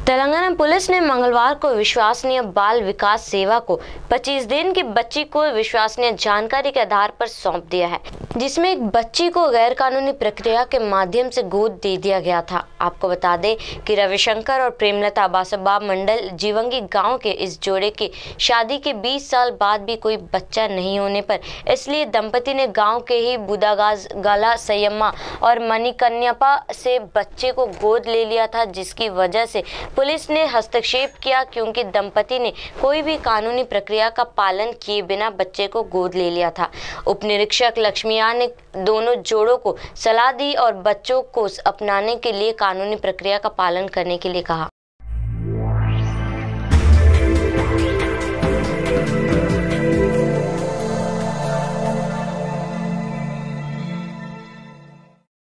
Telangana police ने मंगलवार को विश्वसनीय बाल विकास सेवा को 25 दिन की बच्ची को विश्वसनीय जानकारी के आधार पर सौंप दिया है, जिसमें एक बच्ची को गैर कानूनी प्रक्रिया के माध्यम से गोद दे दिया गया था। आपको बता दें कि रविशंकर और प्रेमलता बासबाब मंडल जीवंगी गांव के इस जोड़े की शादी के 20 साल बाद भी कोई बच्चा नहीं होने पर इसलिए दंपति ने गांव के ही बुदागाज गला सयम्मा और मणिकन्यापा से बच्चे को गोद ले लिया था, जिसकी वजह से पुलिस ने हस्तक्षेप किया क्योंकि दंपति ने कोई भी कानूनी प्रक्रिया का पालन किए बिना बच्चे को गोद ले लिया था। उप निरीक्षक लक्ष्मिया ने दोनों जोड़ों को सलाह दी और बच्चों को अपनाने के लिए कानूनी प्रक्रिया का पालन करने के लिए कहा।